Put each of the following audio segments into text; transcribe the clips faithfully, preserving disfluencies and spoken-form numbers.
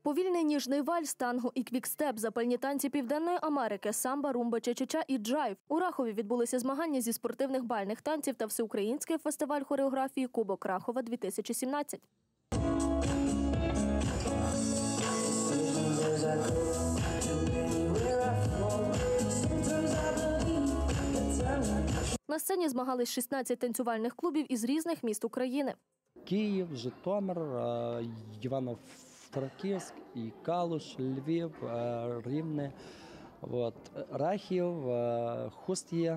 Повільний ніжний вальс, танго і квікстеп, запальні танці Південної Америки, самба, румба, ча-ча-ча і джайв. У Рахові відбулися змагання зі спортивних бальних танців та всеукраїнський фестиваль хореографії «Кубок Рахова-дві тисячі сімнадцять». На сцені змагались шістнадцять танцювальних клубів із різних міст України. Київ, Житомир, Івано-Франківськ, і Калуш, Львів, Рівне, от, Рахів, Хуст є.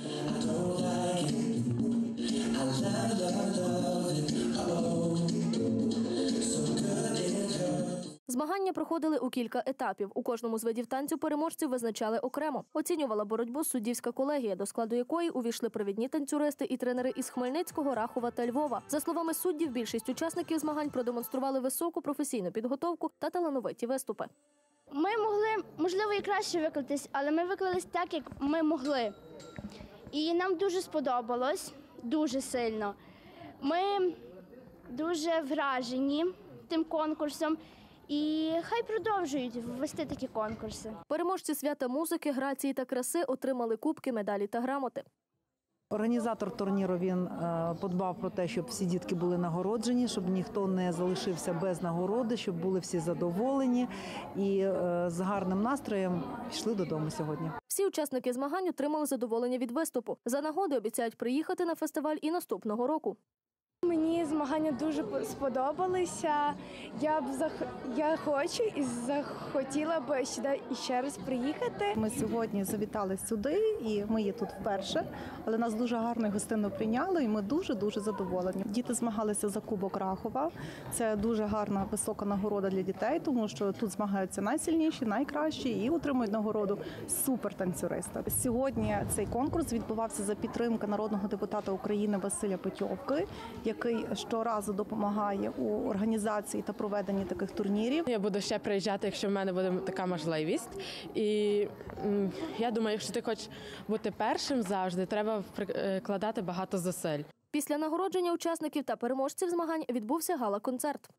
Змагання проходили у кілька етапів. У кожному з видів танцю переможців визначали окремо. Оцінювала боротьбу суддівська колегія, до складу якої увійшли провідні танцюристи і тренери із Хмельницького, Рахова та Львова. За словами суддів, більшість учасників змагань продемонстрували високу професійну підготовку та талановиті виступи. Ми могли, можливо, і краще виклатись, але ми виклались так, як ми могли. І нам дуже сподобалось, дуже сильно. Ми дуже вражені тим конкурсом. І хай продовжують ввести такі конкурси. Переможці свята музики, грації та краси отримали кубки, медалі та грамоти. Організатор турніру, він подбав про те, щоб всі дітки були нагороджені, щоб ніхто не залишився без нагороди, щоб були всі задоволені і з гарним настроєм йшли додому сьогодні. Всі учасники змагань отримали задоволення від виступу. За нагоди обіцяють приїхати на фестиваль і наступного року. Мені змагання дуже сподобалися. Я б зах... я хочу і захотіла б сюди ще раз приїхати. Ми сьогодні завітали сюди, і ми є тут вперше, але нас дуже гарно і гостинно прийняли, і ми дуже-дуже задоволені. Діти змагалися за Кубок Рахова. Це дуже гарна, висока нагорода для дітей, тому що тут змагаються найсильніші, найкращі і отримують нагороду супертанцюриста. Сьогодні цей конкурс відбувався за підтримки народного депутата України Василя Петьовки, який щоразу допомагає у організації та проведенні таких турнірів. Я буду ще приїжджати, якщо в мене буде така можливість. І я думаю, якщо ти хочеш бути першим завжди, треба вкладати багато зусиль. Після нагородження учасників та переможців змагань відбувся гала-концерт.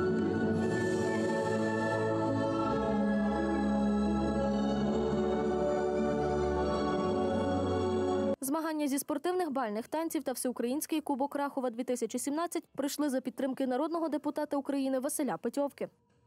Змагання зі спортивних бальних танців та всеукраїнський Кубок Рахова-дві тисячі сімнадцять прийшли за підтримки народного депутата України Василя Петьовки.